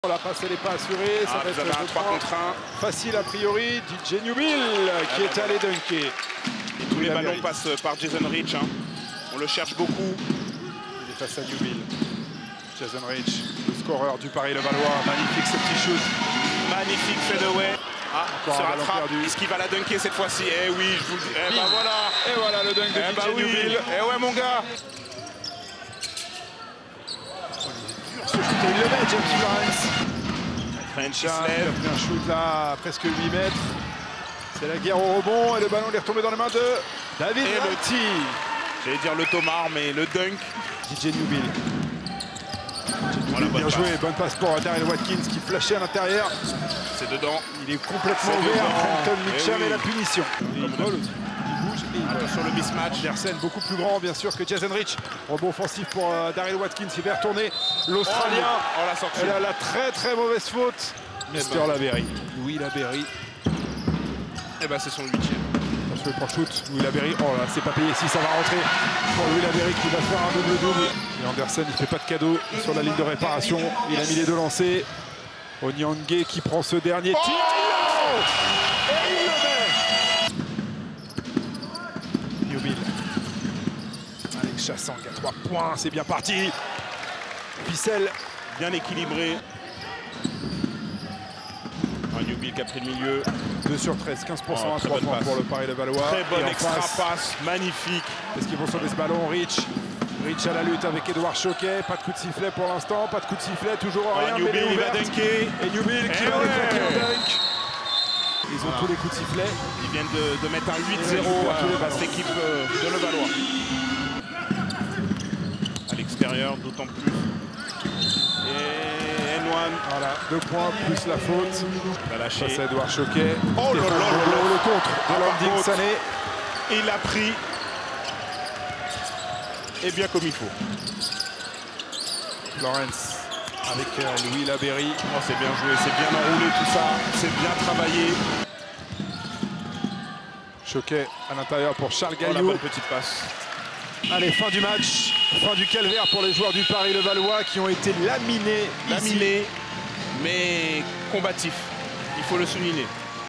La passe elle n'est pas assurée, ça va être un 3 contre 1. Facile a priori, DJ Newbill qui est allé dunker. Et tous les ballons passent par Jason Rich. Hein. On le cherche beaucoup. Il est face à Newbill. Jason Rich, le scoreur du Paris-Levallois. Magnifique ce petit shoot. Magnifique fadeaway. Ah, encore se un ballon rattrape. perdu. Est-ce qu'il va la dunker cette fois-ci? Eh oui, je vous le dis. Eh bah voilà. Et voilà le dunk de DJ Newbill. Eh ouais mon gars. Ce shoot, il le met, James Lawrence. French Il a fait un shoot là, presque 8 mètres. C'est la guerre au rebond et le ballon est retombé dans les mains de David Lotti. J'allais dire le Tomar, mais le dunk. DJ Newbill. Voilà, bien joué, bonne passe pour Daryl Watkins qui flashait à l'intérieur. C'est dedans. Il est complètement ouvert. Trenton Mitchell et la punition. Il bouge et attention le mismatch. Andersen beaucoup plus grand bien sûr que Jason Rich. Rebond offensif pour Daryl Watkins. Il va retourner l'Australien. Oh, la sortie. Elle a la très mauvaise faute. Mister Laberry. Louis Laberry. Et bah c'est son 8e. Attention pour shoot. Louis Laberry. Oh là, c'est pas payé. Si ça va rentrer pour Louis Laberry qui va faire un double-double. Et Andersen il fait pas de cadeau sur la ligne de réparation. Il a mis les deux lancers. Onyangue qui prend ce dernier tir. Et il le met. Newbill. Alex Chassang à 3 points. C'est bien parti. Ficelle. Bien équilibré. Newbill qui a pris le milieu. 2 sur 13, 15% à 3 points pour le Paris-Levallois. Très bonne extra passe, magnifique. Est-ce qu'ils vont sauver ce ballon? Rich à la lutte avec Edouard Choquet. Pas de coup de sifflet pour l'instant, pas de coup de sifflet, toujours rien. Newbill il va dunker. Et Newbill qui va claquer un dunk. Ils ont tous les coups de sifflet. Ils viennent de mettre un 8-0 à cette équipe de Levallois. À l'extérieur, d'autant plus. Et N1. Voilà, 2 points plus la faute. Il va lâcher. Face à Edouard Choquet. Oh là là, le contre de Landing Sané. Il l'a pris. Et bien comme il faut. Lawrence avec Louis Laberry. Oh, c'est bien joué, c'est bien enroulé tout ça. C'est bien travaillé. Choquet à l'intérieur pour Charles Gaillot. La bonne petite passe. Allez, fin du match, fin du calvaire pour les joueurs du Paris-Levallois qui ont été laminés, mais combatifs. Il faut le souligner.